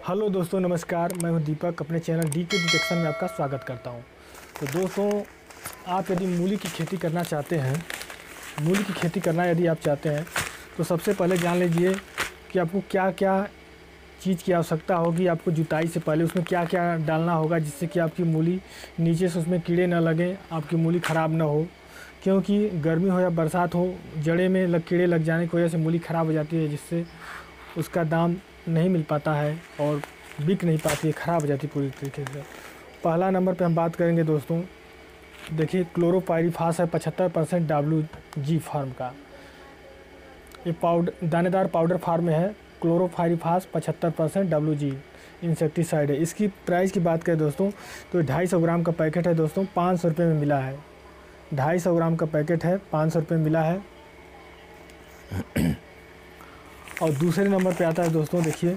Hello दोस्तों, नमस्कार। मैं हूं दीपक, अपने चैनल डी के डिटेक्शन में आपका स्वागत करता हूं। तो दोस्तों, आप यदि मूली की खेती करना चाहते हैं, मूली की खेती करना यदि आप चाहते हैं तो सबसे पहले जान लीजिए कि आपको क्या क्या चीज़ की आवश्यकता होगी। आपको जुताई से पहले उसमें क्या क्या डालना होगा जिससे कि आपकी मूली नीचे से उसमें कीड़े न लगें, आपकी मूली ख़राब ना हो। क्योंकि गर्मी हो या बरसात हो, जड़े में कीड़े लग जाने की वजह से मूली ख़राब हो जाती है, जिससे उसका दाम नहीं मिल पाता है और बिक नहीं पाती है, ख़राब हो जाती है पूरी तरीके से। पहला नंबर पे हम बात करेंगे दोस्तों, देखिए क्लोरोपाइरीफास है 75% WG फार्म का। ये दानेदार पाउडर फार्म में है। क्लोरोपाइरीफास 75% WG इंसेक्टिसाइड है। इसकी प्राइस की बात करें दोस्तों तो 250 ग्राम का पैकेट है दोस्तों, 500 रुपये में मिला है। 250 ग्राम का पैकेट है, 500 रुपये में मिला है। और दूसरे नंबर पे आता है दोस्तों, देखिए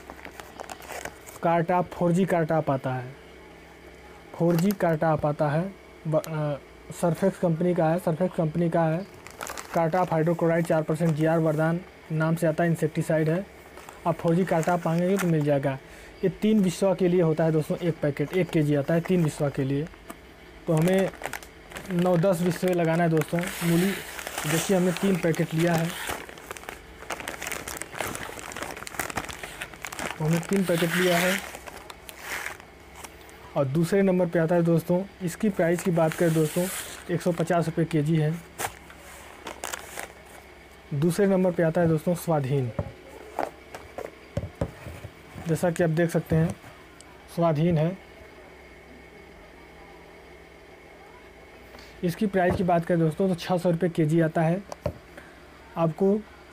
कारटाप 4G कारटाप आता है। 4G कारटाप आता है, सरफेक्स कंपनी का है। सरफेक्स कंपनी का है। कारटाप हाइड्रोक्लोराइड 4% GR वरदान नाम से आता है, इंसेक्टिसाइड है। आप 4G कारटाप मांगेंगे तो मिल जाएगा। ये 3 बिस्वा के लिए होता है दोस्तों, एक पैकेट 1 kg आता है 3 बिस्वा के लिए। तो हमें 9-10 बिस्वे लगाना है दोस्तों मूली। देखिए हमने 3 पैकेट लिया है, हमने 3 पैकेट लिया है। और दूसरे नंबर पे आता है दोस्तों, इसकी प्राइस की बात करें दोस्तों 150 रुपये kg है। दूसरे नंबर पे आता है दोस्तों स्वाधीन, जैसा कि आप देख सकते हैं स्वाधीन है। इसकी प्राइस की बात करें दोस्तों तो 600 रुपये kg आता है। आपको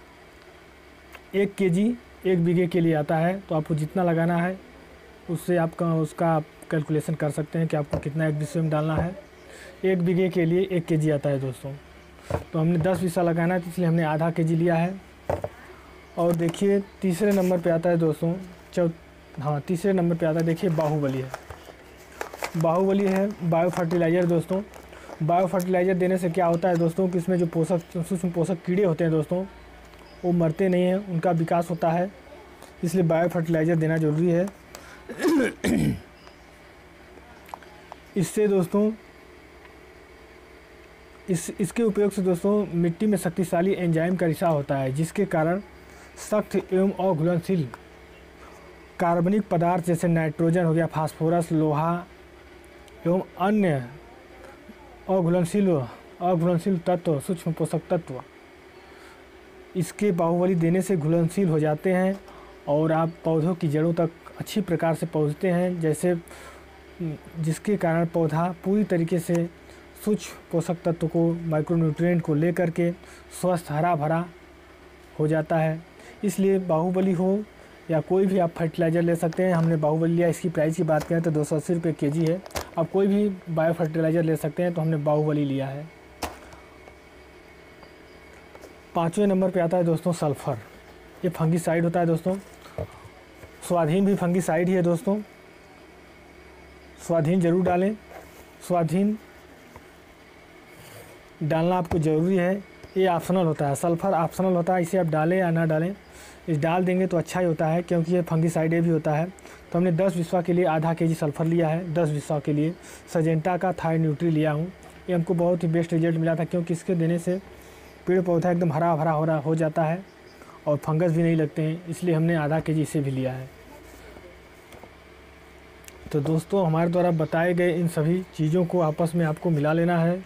1 kg 1 बीघे के लिए आता है, तो आपको जितना लगाना है उससे उसका कैलकुलेशन कर सकते हैं कि आपको कितना एक बिस्वे में डालना है। 1 बीघे के लिए 1 kg आता है दोस्तों। तो हमने 10 बिस्वा लगाना है, तो इसलिए हमने आधा kg लिया है। और देखिए तीसरे नंबर पे आता है दोस्तों, तीसरे नंबर पे आता है, देखिए बाहुबली है। बाहुबली है बायो फर्टिलाइज़र दोस्तों। बायो फर्टिलाइज़र देने से क्या होता है दोस्तों कि इसमें जो सूक्ष्म पोषक कीड़े होते हैं दोस्तों, वो मरते नहीं हैं, उनका विकास होता है। इसलिए बायो फर्टिलाइज़र देना ज़रूरी है। इससे दोस्तों इसके उपयोग से दोस्तों मिट्टी में शक्तिशाली एंजाइम का रिसाव होता है, जिसके कारण सख्त एवं अघुलनशील कार्बनिक पदार्थ जैसे नाइट्रोजन हो गया, फास्फोरस, लोहा एवं अन्य अघुलनशील तत्व, सूक्ष्म पोषक तत्व इसके बाहुबली देने से घुलनशील हो जाते हैं और आप पौधों की जड़ों तक अच्छी प्रकार से पहुंचते हैं, जिसके कारण पौधा पूरी तरीके से सूक्ष्म पोषक तत्व को, माइक्रोन्यूट्रिएंट को लेकर के स्वस्थ हरा भरा हो जाता है। इसलिए बाहुबली हो या कोई भी आप फर्टिलाइज़र ले सकते हैं। हमने बाहुबली लिया। इसकी प्राइस की बात करें तो 280 रुपये kg है। आप कोई भी बायो फर्टिलाइज़र ले सकते हैं, तो हमने बाहुबली लिया है। 5वें नंबर पे आता है दोस्तों सल्फ़र। ये फंगीसाइड होता है दोस्तों। स्वाधीन भी फंगीसाइड ही है दोस्तों। स्वाधीन ज़रूर डालें। स्वाधीन डालना आपको ज़रूरी है। ये ऑप्शनल होता है, सल्फ़र ऑप्शनल होता है, इसे आप डालें या ना डालें। इस डाल देंगे तो अच्छा ही होता है, क्योंकि ये फंगीसाइड भी होता है। तो हमने 10 बिस्वा के लिए आधा kg सल्फ़र लिया है। 10 बिस्वा के लिए सजेंटा का थाई न्यूट्री लिया हूँ। ये हमको बहुत ही बेस्ट रिजल्ट मिला था, क्योंकि इसके देने से पेड़ पौधा एकदम हरा भरा हो जाता है और फंगस भी नहीं लगते हैं। इसलिए हमने आधा kg इसे भी लिया है। तो दोस्तों, हमारे द्वारा बताए गए इन सभी चीज़ों को आपस में आपको मिला लेना है।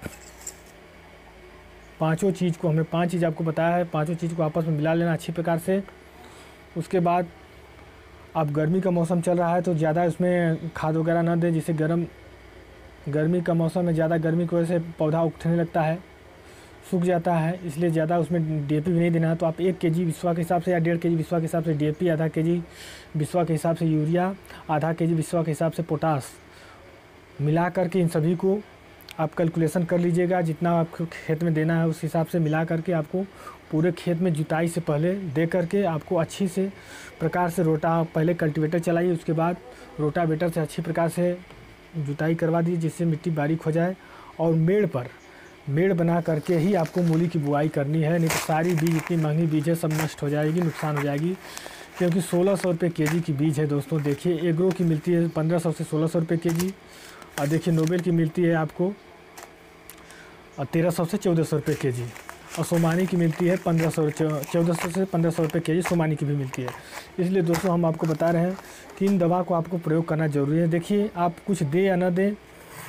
पांचों चीज़ को हमने 5 चीज़ आपको बताया है, पांचों चीज़ को आपस में मिला लेना अच्छी प्रकार से। उसके बाद अब गर्मी का मौसम चल रहा है, तो ज़्यादा उसमें खाद वगैरह ना दें, जिससे गर्मी का मौसम में ज़्यादा गर्मी की वजह से पौधा उगने लगता है, सूख जाता है। इसलिए ज़्यादा उसमें DAP भी नहीं देना है। तो आप 1 kg बिस्वा के हिसाब से या 1.5 kg बिस्वा के हिसाब से DAP, आधा kg बिस्वा के हिसाब से यूरिया, आधा kg बिस्वा के हिसाब से पोटास मिला करके इन सभी को आप कैलकुलेशन कर लीजिएगा। जितना आपको खेत में देना है उस हिसाब से मिला करके आपको पूरे खेत में जुताई से पहले दे करके आपको अच्छी से प्रकार से पहले कल्टीवेटर चलाइए, उसके बाद रोटावेटर से अच्छी प्रकार से जुताई करवा दीजिए, जिससे मिट्टी बारीक हो जाए। और मेड़ बना करके ही आपको मूली की बुआई करनी है, नहीं तो सारी बीज, इतनी महंगी बीज है, सब नष्ट हो जाएगी, नुकसान हो जाएगी। क्योंकि 1600 रुपये केजी की बीज है दोस्तों। देखिए एग्रो की मिलती है 1500 से 1600 रुपये केजी, और देखिए नोबेल की मिलती है आपको 1300 से 1400 रुपये केजी, और सोमानी की मिलती है 1400 से 1500 रुपये केजी सोमानी की भी मिलती है। इसलिए दोस्तों हम आपको बता रहे हैं कि इन दवा को आपको प्रयोग करना ज़रूरी है। देखिए आप कुछ दें या ना दें,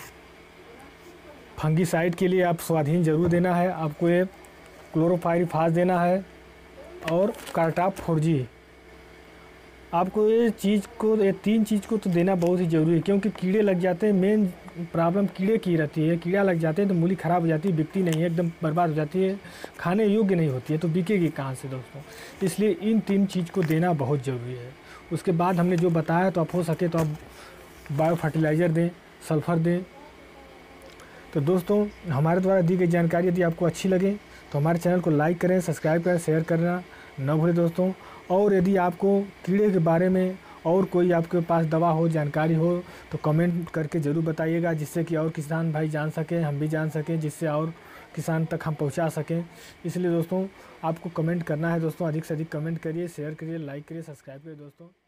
फंगीसाइड के लिए आप स्वाधीन ज़रूर देना है, आपको ये क्लोरोपाइरीफास देना है और कार्टाप 4G। आपको ये 3 चीज़ को तो देना बहुत ही ज़रूरी है, क्योंकि कीड़े लग जाते हैं। मेन प्रॉब्लम कीड़े की रहती है, कीड़ा लग जाते हैं तो मूली ख़राब हो जाती है, बिकती नहीं है, एकदम बर्बाद हो जाती है, खाने योग्य नहीं होती है, तो बिकेगी कहाँ से दोस्तों। इसलिए इन 3 चीज़ को देना बहुत ज़रूरी है। उसके बाद हमने जो बताया तो आप हो सके तो आप बायो फर्टिलाइज़र दें, सल्फ़र दें। तो दोस्तों हमारे द्वारा दी गई जानकारी यदि आपको अच्छी लगे तो हमारे चैनल को लाइक करें, सब्सक्राइब करें, शेयर करना न भूलें दोस्तों। और यदि आपको कीड़े के बारे में और कोई आपके पास दवा हो, जानकारी हो, तो कमेंट करके ज़रूर बताइएगा, जिससे कि और किसान भाई जान सकें, हम भी जान सकें, जिससे और किसान तक हम पहुंचा सकें। इसलिए दोस्तों आपको कमेंट करना है दोस्तों, अधिक से अधिक कमेंट करिए, शेयर करिए, लाइक करिए, सब्सक्राइब करिए दोस्तों।